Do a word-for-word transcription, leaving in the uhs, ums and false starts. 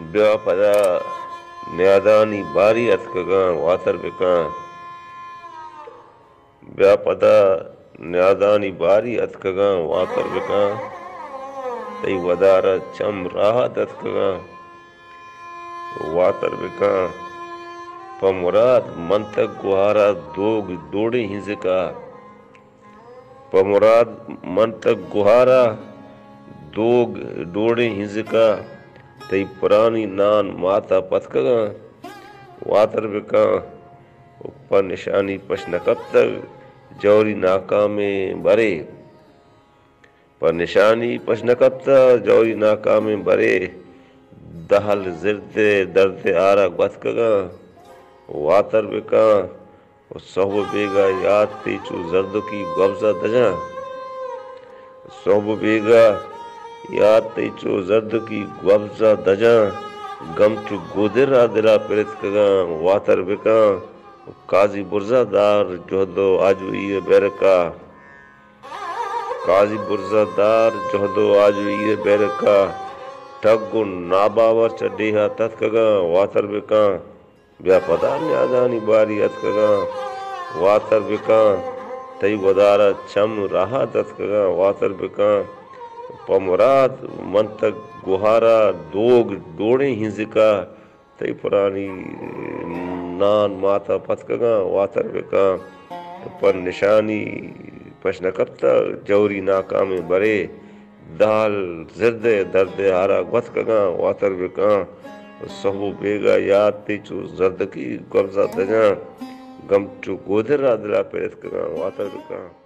بیا پدا نیادانی باری اتکگاں واتر بکاں بیا پدا نیادانی باری اتکگاں واتر بکاں تی ودارا چم راہ اتکگاں واتر بکاں پمراد منتق گوہارا دوگ دوڑے ہنزکا پمراد منتق گوہارا دوگ ڈوڑے ہنزکا تی پرانی نان ماتا پتکگاں واتر بکاں پر نشانی پشنکب تک جوری ناکام برے پر نشانی پشنکب تک جوری ناکام برے دہل زرد درد آرا گتکگاں واتر بکاں صحب بیگا یاد تیچو زردو کی گوزہ دجاں صحب بیگا یاد تیچو زردو کی گوزہ دجاں گم چو گودر را دلا پرتکگاں واتر بکاں قاضی برزہ دار جہدو آجوئی بیرکا قاضی برزہ دار جہدو آجوئی بیرکا ٹھگو ناباور چڈیہا تتکگاں واتر بکاں بیا پدا نیادانی باری اتکگاں واتر بکاں تی ودارا چم راہ اتکگاں واتر بکاں پمراد منتق گوہارا دوگ ڈوڑے ہنزکا تی پرانی نان ماتا پتکگاں واتر بکاں پر نشانی پشنکب تک جوری ناکام برے دال زرد درد آرا گتکگاں واتر بکاں صحب بیگا یاد تیچو زردکی گوزہ دجاں گم چو گودر را دلا پرتکگاں واتر بکاں